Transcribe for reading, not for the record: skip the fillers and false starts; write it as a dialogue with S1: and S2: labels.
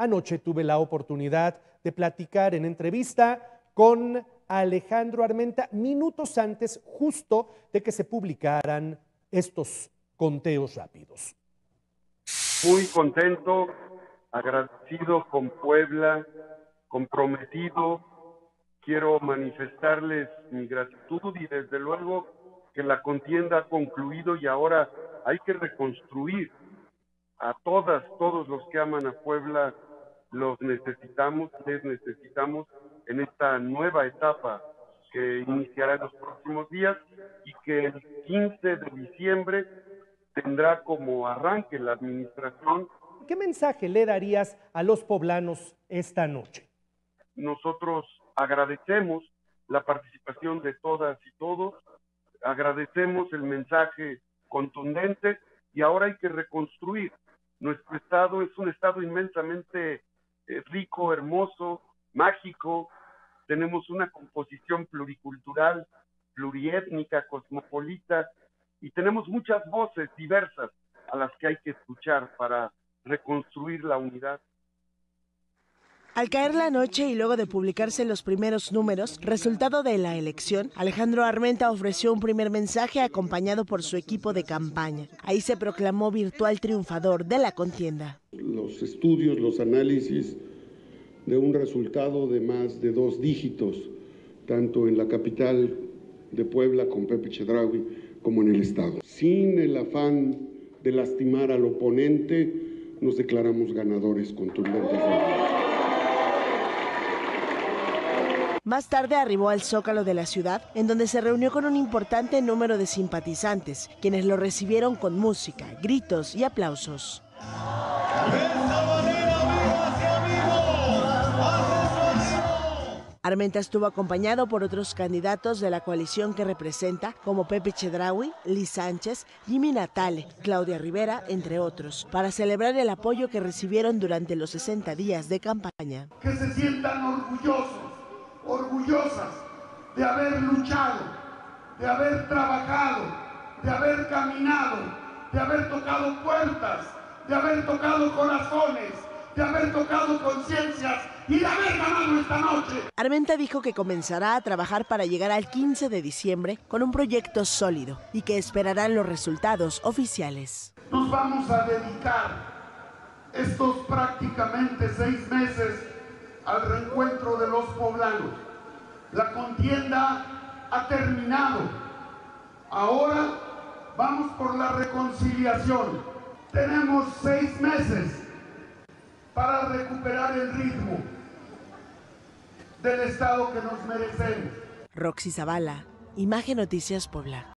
S1: Anoche tuve la oportunidad de platicar en entrevista con Alejandro Armenta minutos antes justo de que se publicaran estos conteos rápidos.
S2: Muy contento, agradecido con Puebla, comprometido. Quiero manifestarles mi gratitud y desde luego que la contienda ha concluido y ahora hay que reconstruir a todos los que aman a Puebla, los necesitamos, les necesitamos en esta nueva etapa que iniciará en los próximos días y que el 15 de diciembre tendrá como arranque la administración.
S1: ¿Qué mensaje le darías a los poblanos esta noche?
S2: Nosotros agradecemos la participación de todas y todos, agradecemos el mensaje contundente y ahora hay que reconstruir. Nuestro estado es un estado inmensamente rico, hermoso, mágico. Tenemos una composición pluricultural, pluriétnica, cosmopolita, y tenemos muchas voces diversas a las que hay que escuchar para reconstruir la unidad.
S3: Al caer la noche y luego de publicarse los primeros números, resultado de la elección, Alejandro Armenta ofreció un primer mensaje acompañado por su equipo de campaña. Ahí se proclamó virtual triunfador de la contienda.
S4: Los estudios, los análisis de un resultado de más de 2 dígitos, tanto en la capital de Puebla con Pepe Chedraui como en el estado. Sin el afán de lastimar al oponente, nos declaramos ganadores contundentes.
S3: Más tarde arribó al Zócalo de la ciudad, en donde se reunió con un importante número de simpatizantes, quienes lo recibieron con música, gritos y aplausos. Armenta estuvo acompañado por otros candidatos de la coalición que representa, como Pepe Chedraui, Liz Sánchez, Jimmy Natale, Claudia Rivera, entre otros, para celebrar el apoyo que recibieron durante los 60 días de campaña.
S5: Que se sientan orgullosas de haber luchado, de haber trabajado, de haber caminado, de haber tocado puertas, de haber tocado corazones, de haber tocado conciencias y de haber ganado esta noche.
S3: Armenta dijo que comenzará a trabajar para llegar al 15 de diciembre con un proyecto sólido y que esperarán los resultados oficiales.
S5: Nos vamos a dedicar estos prácticamente 6 meses al reencuentro de los poblanos. La contienda ha terminado. Ahora vamos por la reconciliación. Tenemos 6 meses para recuperar el ritmo del estado que nos merecemos.
S3: Roxy Zavala, Imagen Noticias Puebla.